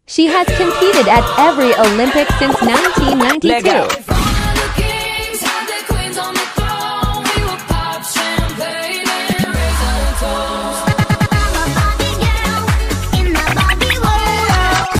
She has competed at every Olympics since 1992.